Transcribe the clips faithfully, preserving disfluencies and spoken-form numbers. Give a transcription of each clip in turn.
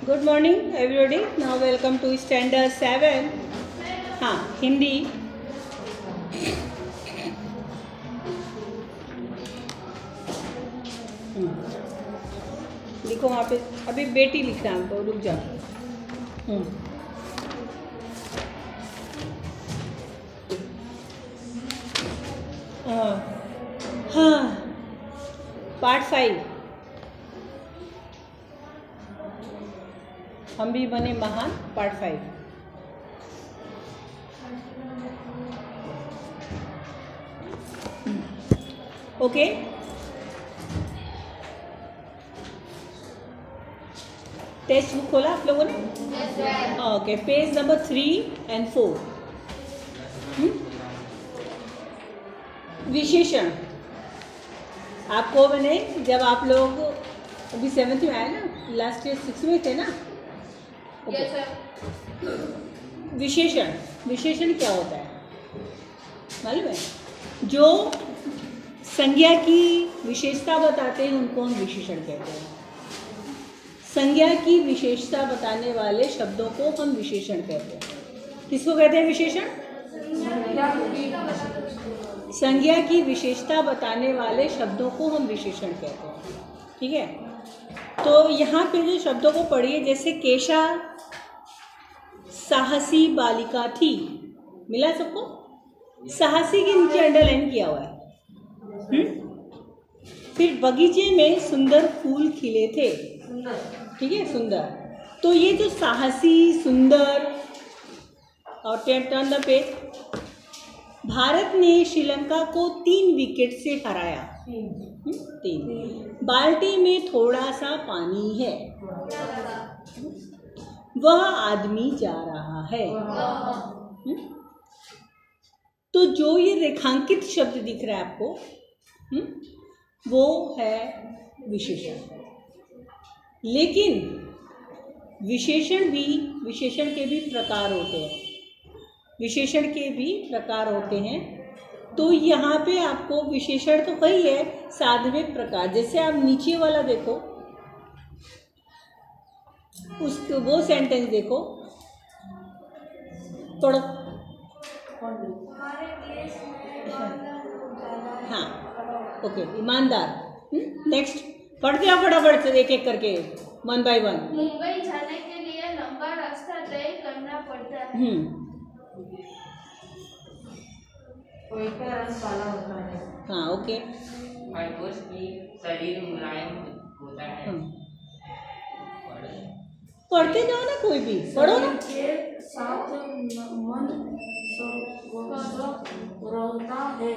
Good morning everybody. Now welcome to standard seven. हाँ, हिंदी। लिखो वहाँ पे, अभी बेटी लिखना है हमको, रुक जाओ। हाँ हाँ, पार्ट फाइव। हम भी बने महान, part five. Okay, text book खोला आप लोगों ने? Okay, page number three and four. विशेषण आपको मैंने, जब आप लोग अभी सेवेंथ में आए ना, लास्ट ईयर सिक्स में थे ना? ओके, विशेषण विशेषण क्या होता है मालूम है? जो संज्ञा की विशेषता बताते हैं उनको हम विशेषण कहते हैं। संज्ञा की विशेषता बताने वाले शब्दों को हम विशेषण कहते हैं। किसको कहते हैं विशेषण? संज्ञा की विशेषता बताने वाले शब्दों को हम विशेषण कहते हैं। ठीक है, तो यहाँ पे जो शब्दों को पढ़िए, जैसे केशा साहसी बालिका थी, मिला सबको? साहसी के नीचे अंडरलाइन किया हुआ है। हुँ? फिर बगीचे में सुंदर फूल खिले थे। ठीक है, सुंदर। तो ये जो साहसी, सुंदर, और टर्न द पेज। भारत ने श्रीलंका को तीन विकेट से हराया। तीन। बाल्टी में थोड़ा सा पानी है, वह आदमी जा रहा है। हुँ? तो जो ये रेखांकित शब्द दिख रहा है आपको, हुँ? वो है विशेषण। लेकिन विशेषण भी विशेषण के भी प्रकार होते हैं। विशेषण के भी प्रकार होते हैं। तो यहाँ पे आपको विशेषण तो वही है, सातवें प्रकार। जैसे आप नीचे वाला देखो, उस वो सेंटेंस देखो, पढ़ो। हाँ, ओके, ईमानदार। नेक्स्ट, पढ़ते आओ फटाफट से, एक एक करके, वन बाय वन। मुंबई जाने के लिए लंबा रास्ता तय करना पड़ता है। हम्म हाँ, ओके। खरगोश की शरीर मुलायम होता है। पढ़ते जाओ ना, कोई भी पढ़ो ना। के साथ मन रोता है।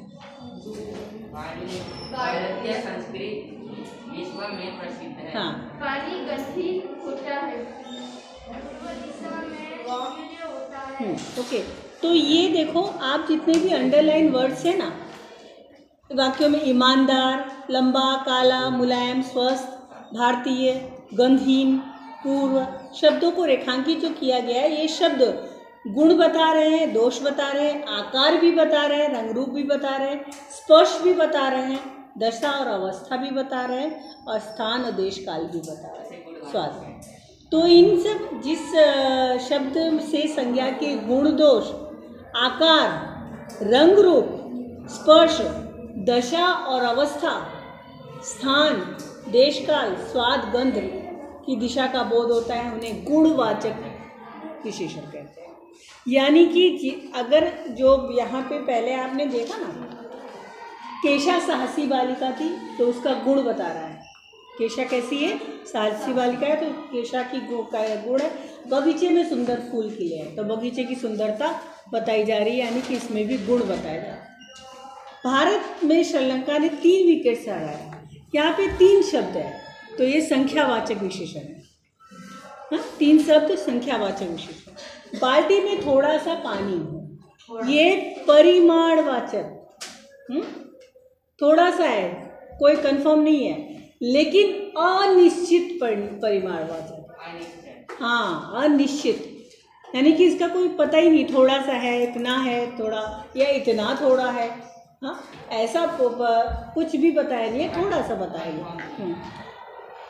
भारतीय संस्कृति विश्व में प्रसिद्ध है। हाँ, पानी गंभीर होता है, दिशा में वायुव्य होता है। ओके। तो ये देखो, आप जितने भी अंडरलाइन वर्ड्स हैं ना वाक्यों में, ईमानदार, लंबा, काला, मुलायम, स्वस्थ, भारतीय, गंधहीन, पूर्व, शब्दों को रेखांकित जो किया गया है, ये शब्द गुण बता रहे हैं, दोष बता रहे हैं, आकार भी बता रहे हैं, रंग रूप भी बता रहे हैं, स्पर्श भी बता रहे हैं, दशा और अवस्था भी बता रहे हैं, और स्थान और देश काल भी बता रहे हैं, स्वाद। तो इन सब जिस शब्द से संज्ञा के गुण, दोष, आकार, रंग रूप, स्पर्श, दशा और अवस्था, स्थान, देश काल, स्वाद, गंध की दिशा का बोध होता है, उन्हें गुणवाचक विशेषण कहते हैं। यानी कि अगर जो यहाँ पे पहले आपने देखा ना, केशा साहसी बालिका थी, तो उसका गुण बता रहा है। केशा कैसी है? साहसी बालिका है, तो केशा की गुण का गुण है। बगीचे में सुंदर फूल खिले हैं, तो बगीचे की सुंदरता बताई जा रही है, यानी कि इसमें भी गुण बताया जा रहा है। भारत में श्रीलंका ने तीन विकेट से हराया। यहाँ पे तीन शब्द है, तो ये संख्यावाचक विशेषण है। हाँ, तीन शब्द संख्यावाचक विशेषण। बाल्टी में थोड़ा सा पानी हो, ये परिमाणवाचक। थोड़ा सा है, कोई कंफर्म नहीं है, लेकिन अनिश्चित परिमाणवाचक। हाँ, अनिश्चित, यानी कि इसका कोई पता ही नहीं, थोड़ा सा है, इतना है, थोड़ा, या इतना थोड़ा है। हाँ, ऐसा कुछ भी बताया नहीं है, थोड़ा सा बताया गया।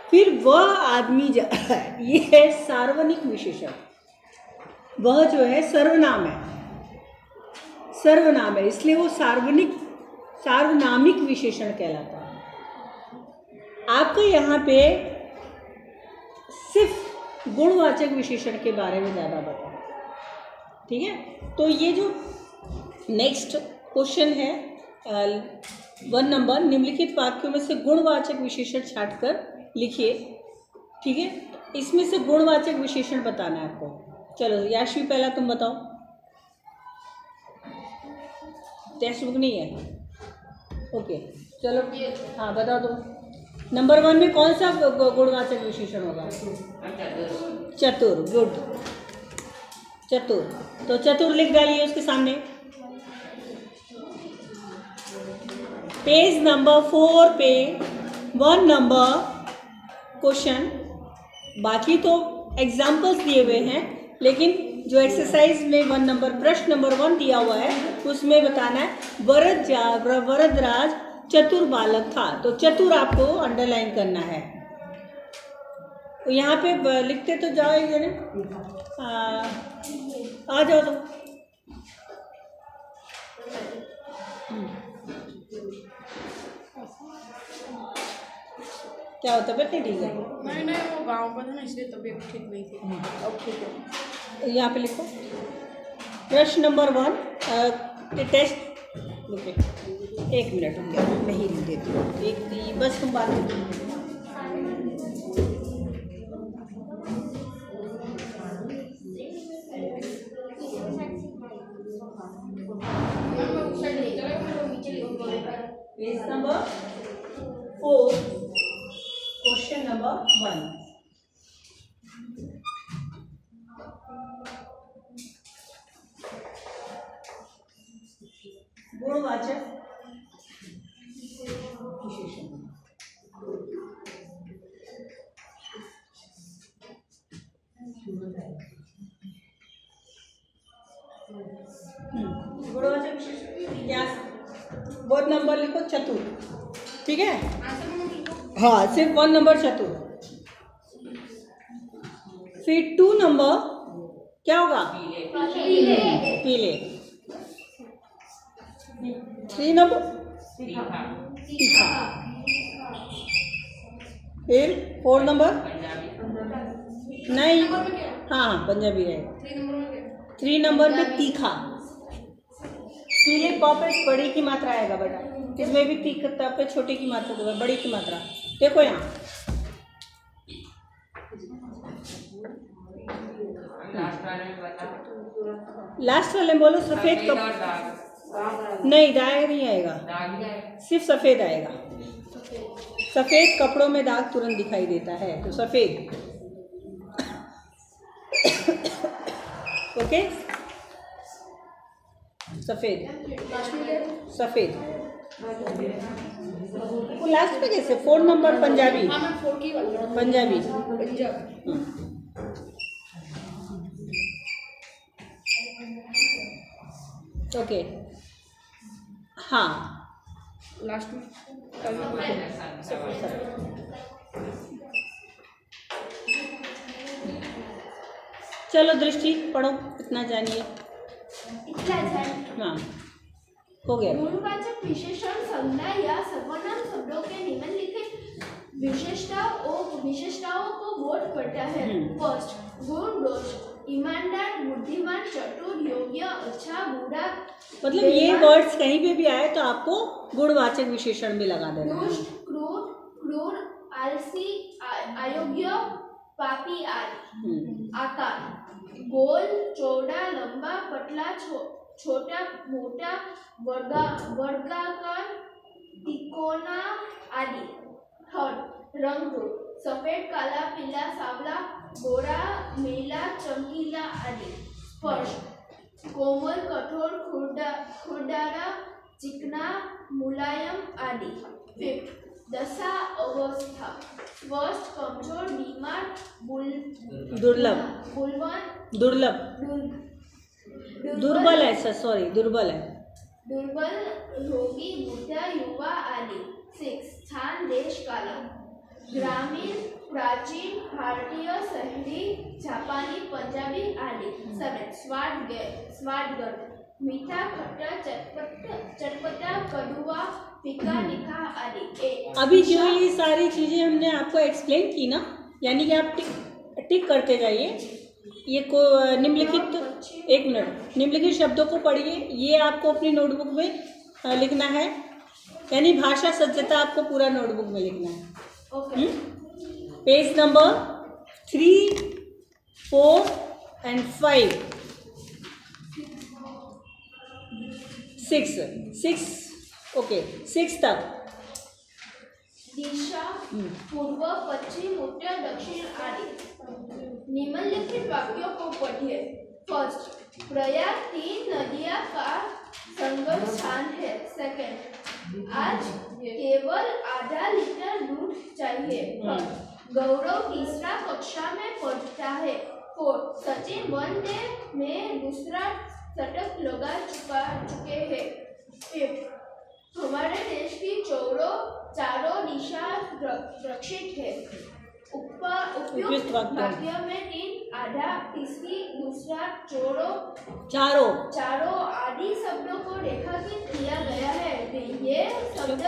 फिर वह आदमी ज ये है सार्वनिक विशेषण, वह जो है सर्वनाम है, सर्वनाम है, इसलिए वो सार्वनिक सार्वनामिक विशेषण कहलाता है। आपको यहाँ पे सिर्फ गुणवाचक विशेषण के बारे में ज़्यादा बता, ठीक है। तो ये जो नेक्स्ट क्वेश्चन है वन नंबर, निम्नलिखित वाक्यों में से गुणवाचक विशेषण छांटकर लिखिए, ठीक है। इसमें से गुणवाचक विशेषण बताना है आपको। चलो याशवी पहला तुम बताओ, टेक्स्ट बुक नहीं है, ओके चलो हाँ बताओ तुम। नंबर वन में कौन सा गुणवाचक विशेषण होगा? चतुर, गुड, चतुर। तो चतुर लिख डालिए उसके सामने। पेज नंबर फोर पे वन नंबर क्वेश्चन, बाकी तो एग्जाम्पल्स दिए हुए हैं, लेकिन जो एक्सरसाइज में वन नंबर प्रश्न नंबर वन दिया हुआ है उसमें बताना है वरद जा वरदराज चतुर बालक था। तो चतुर आपको अंडरलाइन करना है। तो यहाँ पे लिखते तो जाओ एक जने, आ जाओ तुम। क्या होता है? तबीयत नहीं ठीक है? नहीं नहीं वो गांव पर था ना, इसलिए तबीयत ठीक नहीं थी। अब ठीक है। यहाँ पे लिखो प्रश्न नंबर वन, टेस्ट लिखे। एक मिनट हो गया, मैं ही लिख देती हूँ, एक बस तुम बात कर। Page number four, question number one. गुणवाचक विशेषण। गुणवाचक विशेषण क्या? वन नंबर लिखो चतुर, ठीक है। हाँ सिर्फ वन नंबर चतुर। फिर टू नंबर क्या होगा? पीले। थ्री नंबर तीखा। फिर फोर नंबर नहीं, हाँ पंजाबी है। थ्री नंबर पे तीखा। पीले प पे बड़ी की मात्रा आएगा बेटा, इसमें भी तीखा पे छोटी की मात्रा देगा, बड़ी की मात्रा। देखो यहाँ लास्ट वाले में बोलो सफेद कप नहीं, दाग नहीं आएगा, सिर्फ सफेद आएगा। सफेद कपड़ों में दाग तुरंत दिखाई देता है, तो सफेद। ओके सफेद, सफेद। वो लास्ट पे कैसे? Four number Punjabi, Punjabi. Okay हाँ लास्ट में चलो दृष्टि पढ़ो, इतना जानिए। इतना जान हाँ हो गया। गुणवाचक विशेषण संज्ञा या सर्वनाम शब्दों के निम्नलिखित विशेषताओं विशेषताओं को वोट करता है। फर्स्ट, गुण दोष, ईमानदार, बुद्धिमान, चतुर, योग्य, अच्छा, बुरा। मतलब ये वर्ड्स कहीं पे भी आए तो आपको गुणवाचक विशेषण भी लगा देना है। दुष्ट, क्रूर, क्रूर, आलसी, अयोग्य, पापी आदि। आकार, गोल, चौड़ा, लंबा, पतला, छो, छोटा, मोटा, वर्गा वर्गाकार, तिकोना आदि। थर्ड, रंग, सफेद, काला, पीला, सावला, गोरा, नीला, चमकीला आदि। स्पर्श, कोमल, कठोर, खुरदा खुरदारा, चिकना, मुलायम आदि। फिफ्थ, दशा अवस्था, स्वस्थ, कमजोर, बीमार, बुल दुर्लभ, बुलवन, दुर्लभ, दुर, दुर्बल है सर, सॉरी दुर्बल है। दुर्बल, रोगी, बुढ़ा, युवा आदि। सिक्स, स्थान, देश, काल, ग्रामीण, प्राचीन, भारतीय, शहरी, जापानी, पंजाबी आदि। सेवन स्वाद स्वादगंध, मीठा, खट्टा, चटपटा, चटपटा, कड़वा, फीका, तीखा आदि। एट अभी जो ये सारी चीज़ें हमने आपको एक्सप्लेन की ना, यानी कि आप टिक टिक करते जाइए। ये को निम्नलिखित एक मिनट निम्नलिखित शब्दों को पढ़िए। ये आपको अपनी नोटबुक में अ, लिखना है, यानी भाषा सज्जता आपको पूरा नोटबुक में लिखना है। Okay. Page number three four and five six six okay six तक। दिशा, पूर्व, पश्चिम, उत्तर, दक्षिण आदि। निम्नलिखित वाक्यों को पढ़िए। फर्स्ट, प्रयाग तीन नदियां का संगम स्थान है। सेकंड, आज केवल आधा लीटर दूध चाहिए। थर्ड, गौरव तीसरा कक्षा में पढ़ता है। फोर्थ, सचिन वन डे में दूसरा शतक लगा चुका चुके हैं। फिफ्थ, हमारे देश की चौरों चारों दिशा सुरक्षित है। उपयुक्त वाक्य में तीन, आधा, तीसरी, दूसरा, चौरों चारों चारों आदि शब्दों को रेखांकित किया गया है। ये शब्द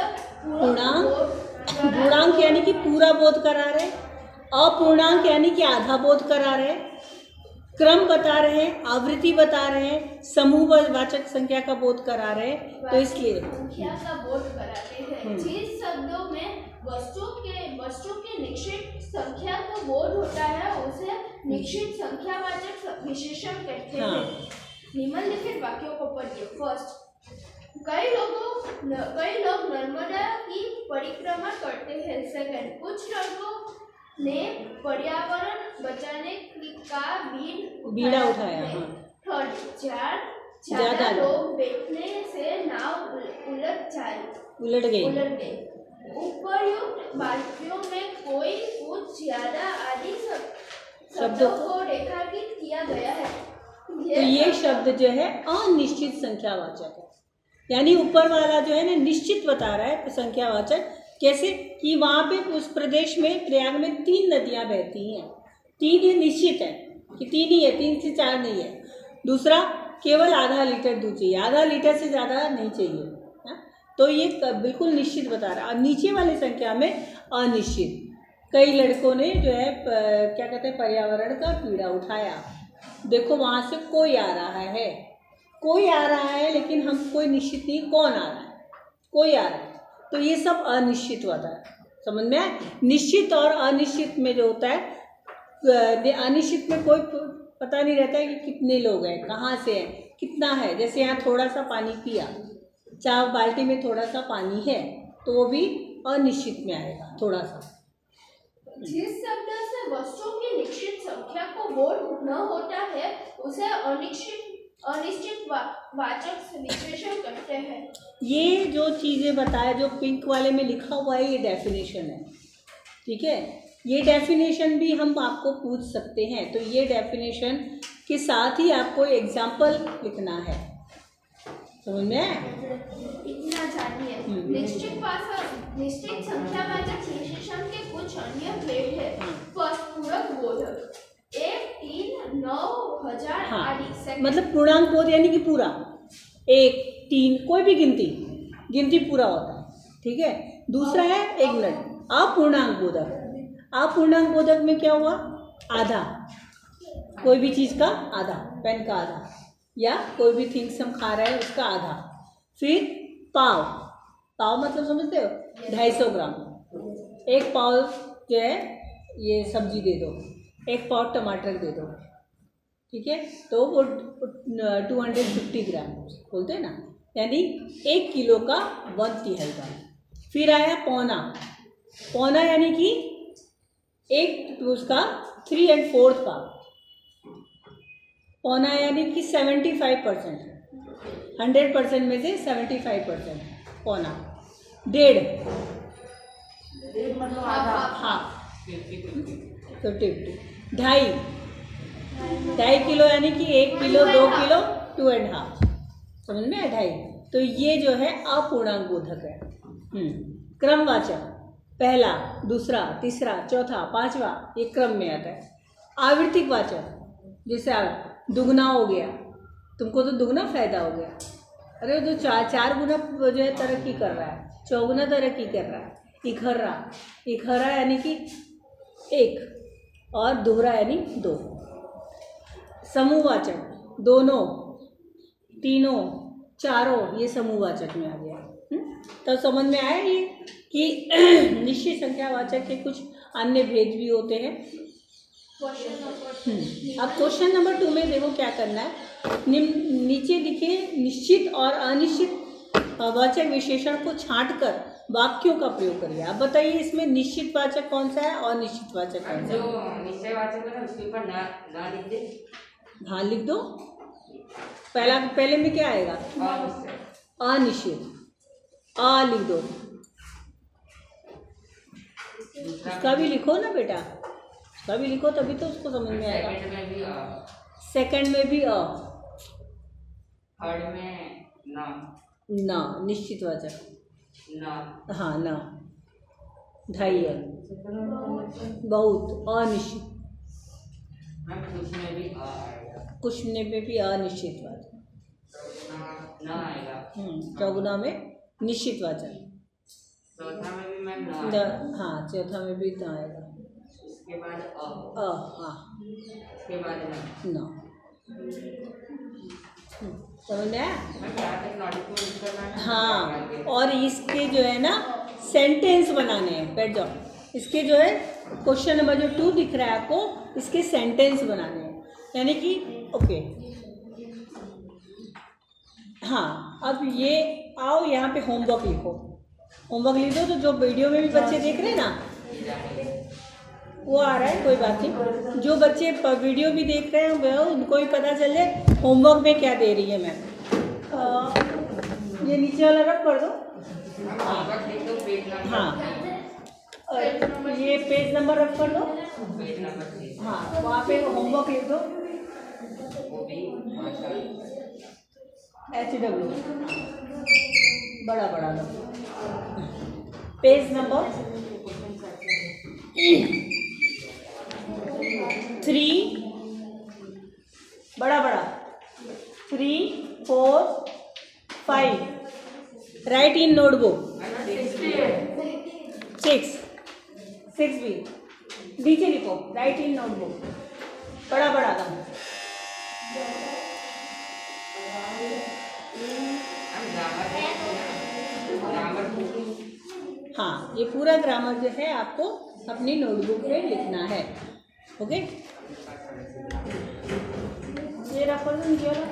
पूर्णांक पूर्णांक यानी कि पूरा बोध करा रहे, अपूर्णांक यानी कि आधा बोध करा रहे, क्रम बता रहे हैं, आवृत्ति बता रहे हैं, समूह वाचक संख्या का बोध करा रहे हैं। तो इसलिए संख्या का बोध कराते हैं। जिस शब्दों में वस्तु के वस्तु के निश्चित संख्या का बोध होता है उसे निश्चित संख्यावाचक विशेषण कहते हैं। हाँ। निम्नलिखित वाक्यों को पढ़िए। फर्स्ट, कई लोगों न, कई लोग नर्मदा की परिक्रमा करते हैं। सेकंड, कुछ लोगों ने पर्यावरण बचाने का बीड़ बीड़ा उठाया। हाँ। थर्ड, चार ज्यादा ज्यादा लोग बैठने से नाव उलट जाए उलट गई उलट गए। उपर्युक्त वाक्यों में कोई कुछ ज्यादा आदि शब्दों को रेखांकित किया गया है। तो ये शब्द जो है अनिश्चित संख्यावाचक है, यानी ऊपर वाला जो है ना निश्चित बता रहा है संख्यावाचक। कैसे कि वहाँ पे उस प्रदेश में प्रयाग में तीन नदियाँ बहती हैं। तीन ये निश्चित है कि तीन ही है, तीन से चार नहीं है। दूसरा, केवल आधा लीटर दूध चाहिए, आधा लीटर से ज़्यादा नहीं चाहिए। हा? तो ये बिल्कुल निश्चित बता रहा है। और नीचे वाली संख्या में अनिश्चित, कई लड़कों ने जो है क्या कहते हैं पर्यावरण का पीड़ा उठाया। देखो वहाँ से कोई आ रहा है, कोई आ रहा है, लेकिन हम कोई निश्चित नहीं कौन आ रहा है, कोई आ रहा है। तो ये सब अनिश्चित होता है, समझ में आए। निश्चित और अनिश्चित में जो होता है, अनिश्चित में कोई पता नहीं रहता है कि कितने लोग हैं, कहाँ से हैं, कितना है। जैसे यहाँ थोड़ा सा पानी पिया, चार बाल्टी में थोड़ा सा पानी है, तो वो भी अनिश्चित में आएगा थोड़ा सा। जिस शब्द से वस्तु की निश्चित संख्या को बोध न होता है उसे अनिश्चित अनिश्चित वा, वाचक विशेषण कहते हैं। ये जो चीज़ें बताए, जो पिंक वाले में लिखा हुआ है, ये डेफिनेशन है, ठीक है। ये डेफिनेशन भी हम आपको पूछ सकते हैं, तो ये डेफिनेशन के साथ ही आपको एग्जाम्पल लिखना है, समझ में आया? इतना जानिए। निश्चित भाषा निश्चित संख्यावाचक विशेषण के कुछ अन्य भेद है। फर्स्ट, पूरक बोधक, एक, तीन, नौ, हजार आदि। मतलब पूर्णांक बोध यानी कि पूरा, एक, तीन, कोई भी गिनती गिनती पूरा होता है, ठीक है। दूसरा है एक मिनट अपूर्णांक बोधक। अपूर्णांक बोधक में क्या हुआ? आधा, कोई भी चीज़ का आधा, पेन का आधा, या कोई भी थिंग्स हम खा रहे हैं उसका आधा। फिर पाव, पाव मतलब समझते हो, ढाई सौ ग्राम। एक पाव जो है ये सब्जी दे दो, एक पाव टमाटर दे दो, ठीक है, तो वो टू हंड्रेड फिफ्टी ग्राम बोलते हैं ना, यानी एक किलो का वन तिहाई ग्राम। फिर आया पौना, पौना यानी कि एक उसका थ्री एंड फोर्थ का, पौना यानी कि seventy five percent, hundred percent में से सेवेंटी फाइव परसेंट पौना। डेढ़ मतलब आधा, हाफ, फिफ्टी फिफ्टी। ढाई, ढाई किलो यानी कि एक किलो, दो किलो, टू एंड हाफ, समझ में? ढाई। तो ये जो है अपूर्णांक बोधक है। क्रमवाचक, पहला, दूसरा, तीसरा, चौथा, पांचवा, ये क्रम में आता है। आवर्तिक वाचक जैसे आप दुगना हो गया, तुमको तो दुगना फायदा हो गया। अरे जो चार चार गुना जो है तरक्की कर रहा है, चौगुना तरक्की कर रहा है। इखर्रा, इखर्रा यानी कि एक और दोहरा यानी दो। समूहवाचक दोनों, तीनों, चारों, ये समूहवाचक में आ गया। तो समझ में आया ये कि निश्चित संख्यावाचक के कुछ अन्य भेद भी होते हैं। अब क्वेश्चन नंबर टू में देखो क्या करना है। नीचे लिखे निश्चित और अनिश्चित वाचक विशेषण को छांटकर वाक्यों का प्रयोग करिए। आप बताइए इसमें निश्चित वाचक कौन सा है और अनिश्चित वाचक कौन सा है? जो निश्चय वाचक है ना उसके ऊपर ना ना लिख दे। हाँ लिख दो। पहला पहले में क्या आएगा? अनिश्चित। आ लिख दो। उसका भी लिखो ना बेटा, उसका भी लिखो तभी तो उसको समझ में आएगा। सेकंड में भी अ, सेकंड में भी अ, थर्ड में ना ना निश्चित वाचक ना। हाँ ना। ढाई अ, बहुत अनिश्चित। मैम कुछ में भी अ आएगा, कुछ में भी अनिश्चित वाचक। ना ना आएगा। चौगुना में निश्चित वाचक। चौथा में भी मैम ना द- आएगा। हाँ चौथा में भी ना आएगा। उसके बाद अ, अ हाँ उसके बाद ना। ना। समझ में आया? मैम यहाँ तक नॉलेज को यूज करना है। हाँ, और इसके जो है ना सेंटेंस बनाने हैं। बैठ जाओ। इसके जो है क्वेश्चन नंबर जो टू दिख रहा है आपको, इसके सेंटेंस बनाने हैं। यानी कि ओके हाँ, अब ये आओ यहाँ पे होमवर्क लिखो। होमवर्क लिख दो। तो जो वीडियो में भी बच्चे देख रहे हैं ना वो आ रहा है, कोई बात नहीं। जो बच्चे प- वीडियो भी देख रहे हैं वो उनको भी पता चल जाए होमवर्क में क्या दे रही है मैम। ये नीचे वाला रख कर दो। होमवर्क लिख दो पेज नंबर। हाँ और ये पेज नंबर रख कर दो। Page number three. हाँ वहाँ पे होमवर्क लिख दो। वो भी मास्टर एच डब्ल्यू बड़ा बड़ा दो। पेज नंबर थ्री बड़ा बड़ा three four five write in notebook. Six six भी नीचे लिखो। राइट इन नोटबुक बड़ा बड़ा था। हाँ ये पूरा ग्रामर जो है आपको अपनी नोटबुक में लिखना है। ओके ये रखो नीचे वाला।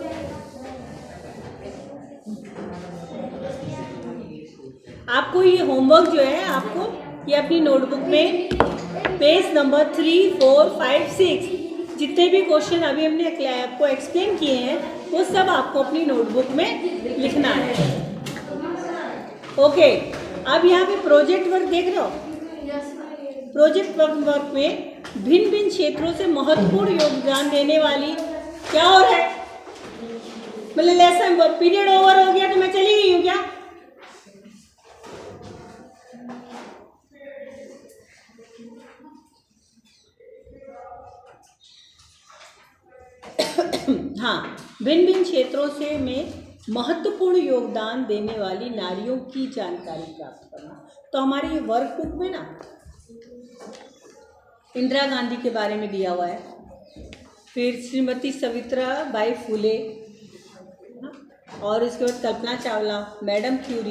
आपको ये होमवर्क जो है आपको ये अपनी नोटबुक में page number three four five six जितने भी क्वेश्चन अभी हमने आपको एक्सप्लेन किए हैं वो सब आपको अपनी नोटबुक में लिखना है। ओके अब यहाँ पे प्रोजेक्ट वर्क देख रहे हो। प्रोजेक्ट वर्क वर्क में भिन्न भिन्न क्षेत्रों से महत्वपूर्ण योगदान देने वाली क्या हो रहा है? मतलब लेसन पीरियड ओवर हो गया तो मैं चली गई हूँ क्या? हाँ भिन्न भिन्न क्षेत्रों से में महत्वपूर्ण योगदान देने वाली नारियों की जानकारी प्राप्त करना। तो हमारी ये वर्क बुक में ना इंदिरा गांधी के बारे में दिया हुआ है, फिर श्रीमती सावित्रा बाई फुले और इसके बाद कल्पना चावला, मैडम क्यूरी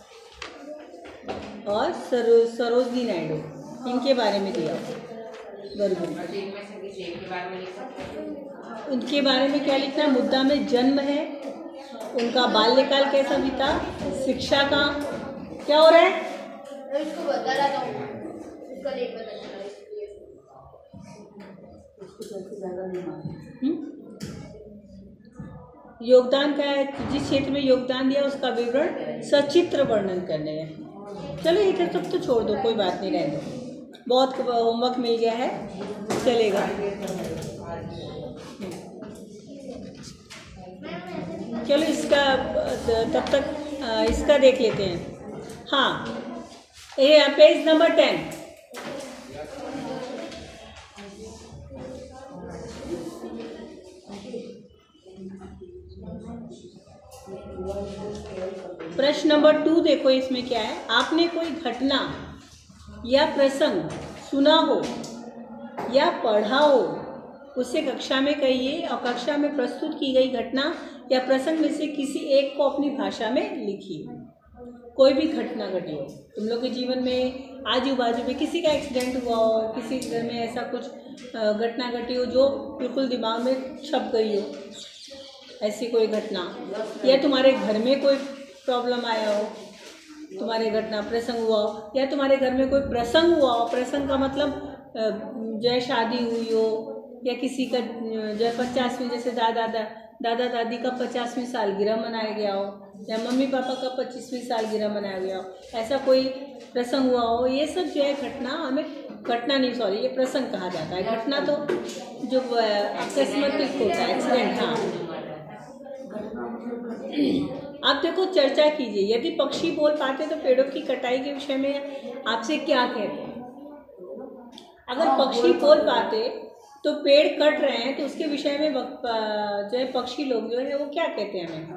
और सरो सरोजनी नायडू, इनके बारे में दिया हुआ है वर्क बुक। इनमें से किसी एक के बारे में लिख सकते हैं। उनके बारे में क्या लिखना है? मुद्दा में जन्म है, उनका बाल्यकाल कैसा बीता, शिक्षा का क्या हो रहा है? इसको बता रहा था उसका लेट पता चला इसलिए। योगदान का है, जिस क्षेत्र में योगदान दिया उसका विवरण सचित्र वर्णन करने हैं। चलो ये तो सब तो छोड़ दो, कोई बात नहीं, रहने दो, बहुत होमवर्क मिल गया है, चलेगा। चलो इसका तब तक इसका देख लेते हैं। हाँ ये पेज नंबर टेन। प्रश्न नंबर टू देखो, इसमें क्या है। आपने कोई घटना या प्रसंग सुना हो या पढ़ा हो, उसे कक्षा में कहिए और कक्षा में प्रस्तुत की गई घटना या प्रसंग में से किसी एक को अपनी भाषा में लिखिए। कोई भी घटना घटी हो तुम लोग के जीवन में, आजू बाजू में किसी का एक्सीडेंट हुआ हो, किसी घर में ऐसा कुछ घटना घटी हो जो बिल्कुल दिमाग में छप गई हो, ऐसी कोई घटना, या तुम्हारे घर में कोई प्रॉब्लम आया हो, तुम्हारे घटना प्रसंग हुआ हो, या तुम्हारे घर में कोई प्रसंग हुआ हो। प्रसंग का मतलब जो शादी हुई हो, या किसी का जो पचासवीं, जैसे दादा दा, दादा दादी का पचासवीं सालगिरह मनाया गया हो, या मम्मी पापा का पच्चीसवीं सालगिरह मनाया गया हो, ऐसा कोई प्रसंग हुआ हो। ये सब जो है घटना, हमें घटना नहीं सॉरी ये प्रसंग कहा जाता है। घटना तो जो अकस्मात होता है, एक्सीडेंट। हाँ, आप देखो चर्चा कीजिए। यदि पक्षी बोल पाते तो पेड़ों की कटाई के विषय में आपसे क्या कहते हैं। अगर पक्षी बोल पाते तो पेड़ कट रहे हैं तो उसके विषय में जो है पक्षी लोग जो है वो क्या कहते हैं हमें।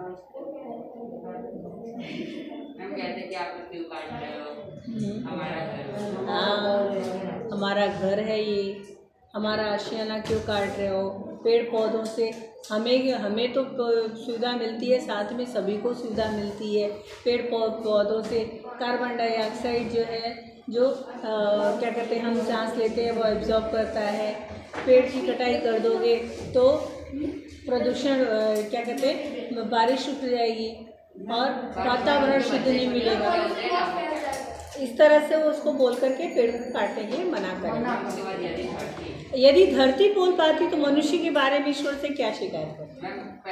हम कहते हैं कि आप क्यों काट रहे हो, हमारा घर। हाँ, हमारा घर है ये, हमारा आशियाना क्यों काट रहे हो। पेड़ पौधों से हमें हमें तो सुविधा मिलती है, साथ में सभी को सुविधा मिलती है। पेड़ पौधों से कार्बन डाइऑक्साइड जो है जो आ, क्या कहते हैं हम सांस लेते हैं वो एब्जॉर्ब करता है। पेड़ की कटाई कर दोगे तो प्रदूषण क्या कहते हैं बारिश रुक जाएगी और वातावरण शुद्ध नहीं मिलेगा। इस तरह से वो उसको बोल करके पेड़ को काटने के लिए मना करें। यदि धरती बोल पाती तो मनुष्य के बारे में ईश्वर से क्या शिकायत करती।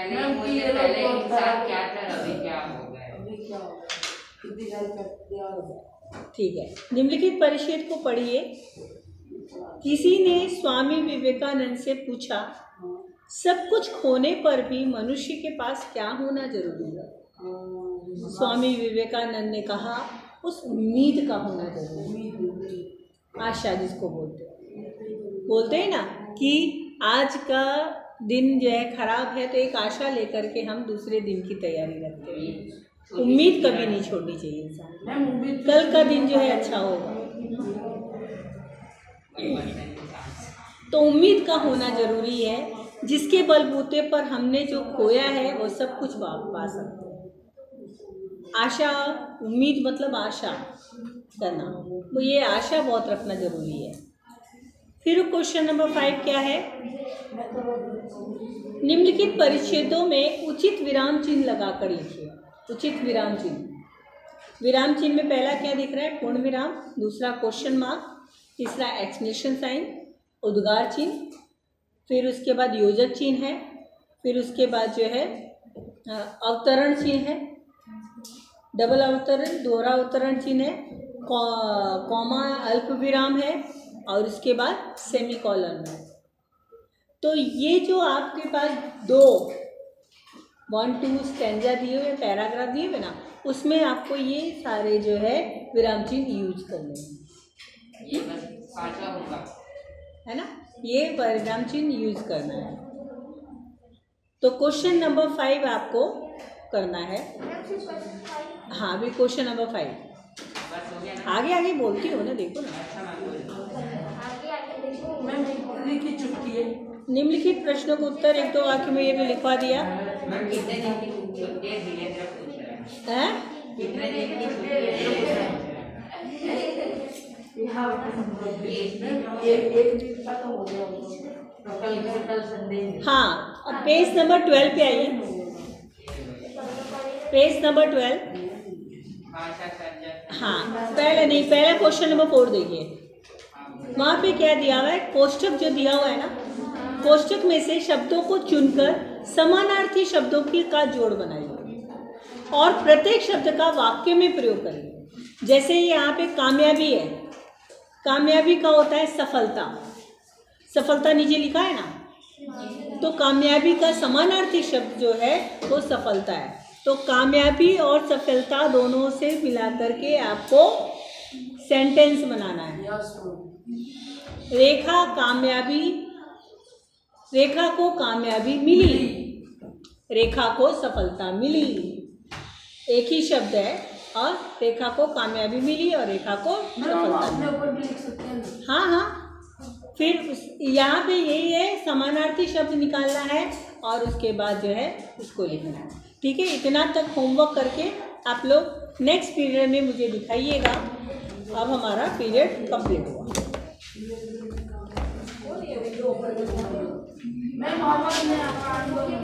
ठीक है, निम्नलिखित परिच्छेद को पढ़िए। किसी ने स्वामी विवेकानंद से पूछा, सब कुछ खोने पर भी मनुष्य के पास क्या होना जरूरी है। स्वामी विवेकानंद ने कहा, उस उम्मीद का होना जरूरी है। आशा जिसको बोलते हैं बोलते हैं ना कि आज का दिन जो है खराब है तो एक आशा लेकर के हम दूसरे दिन की तैयारी रखते हैं। उम्मीद कभी नहीं छोड़नी चाहिए इंसान, कल का दिन जो है अच्छा होगा। तो उम्मीद का होना जरूरी है, जिसके बलबूते पर हमने जो खोया है वो सब कुछ पा सकते हैं। आशा, उम्मीद मतलब आशा करना, वो ये आशा बहुत रखना जरूरी है। फिर क्वेश्चन नंबर फाइव क्या है। निम्नलिखित परिच्छेदों में उचित विराम चिन्ह लगाकर लिखिए। उचित विराम चिन्ह, विराम चिन्ह में पहला क्या दिख रहा है, पूर्ण विराम, दूसरा क्वेश्चन मार्क, तीसरा एक्सक्लेमेशन साइन, उद्गार चिन्ह, फिर उसके बाद योजक चिन्ह है, फिर उसके बाद जो है अवतरण चिन्ह है, डबल अवतरण, दोहरा अवतरण चिन्ह है, कॉमा अल्प विराम है, और उसके बाद सेमी कॉलन है। तो ये जो आपके पास दो वन टू स्टैंजा दिए हुए, पैराग्राफ दिए हुए ना, उसमें आपको ये सारे जो है विराम चिन्ह यूज करने हैं। ये बस पांचवा होगा, है ना, ये विराम चिन्ह यूज करना है। तो क्वेश्चन नंबर फाइव आपको करना है। हाँ, अभी क्वेश्चन नंबर फाइव आगे आगे बोलती हो ना, देखो ना। निम्नलिखित प्रश्नों का उत्तर एक दो वाक्य में ये भी लिखवा दिया है। हाँ, अब पेज नंबर ट्वेल्व पे आइए। Page number twelve. हाँ, पहले नहीं, पहले क्वेश्चन नंबर फोर देखिए। वहाँ पे क्या दिया हुआ है, कोष्ठक जो दिया हुआ है ना, कोष्ठक में से शब्दों को चुनकर समानार्थी शब्दों की का जोड़ बनाइए और प्रत्येक शब्द का वाक्य में प्रयोग करिए। जैसे यहाँ पे कामयाबी है, कामयाबी का होता है सफलता, सफलता नीचे लिखा है ना, तो कामयाबी का समानार्थी शब्द जो है वो सफलता है। तो कामयाबी और सफलता दोनों से मिला करके आपको सेंटेंस बनाना है। रेखा कामयाबी, रेखा को कामयाबी मिली, रेखा को सफलता मिली। एक ही शब्द है और रेखा को कामयाबी मिली और रेखा को सफलता मिली। हाँ हाँ, फिर उस- यहाँ पे यही है, समानार्थी शब्द निकालना है और उसके बाद जो है उसको लिखना है। ठीक है, इतना तक होमवर्क करके आप लोग नेक्स्ट पीरियड में मुझे दिखाइएगा। अब हमारा पीरियड कंप्लीट हुआ। मैं